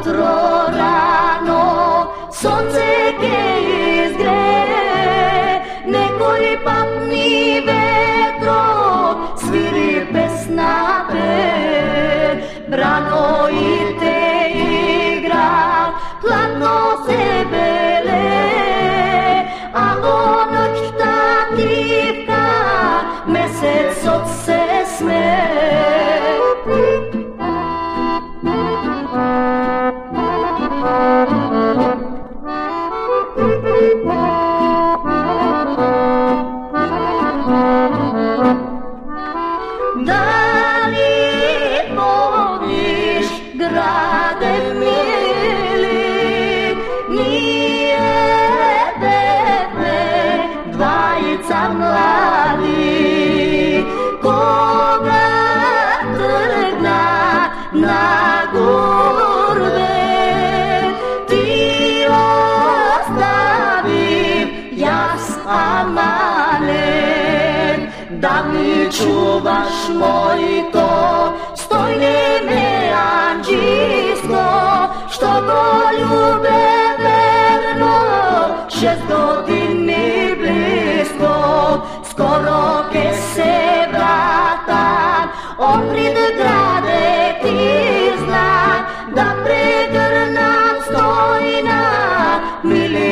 Jutro rano sonce ke izgreje, nekoj papni vetro sviri pesna pe, brano i te igra, hladno se bele, a onak tativka, mesec od se sme. Da li voliš grade mili, nije bebe dvajica mladi, koga trgna na gurbe, ti ostavim jas amanet, da mi čuvaš mojito stojne me anđisko, što go ljube verno 6 godini blisko, skoro ke se vratam oprid grade ti znak, da pregrnam stojna mili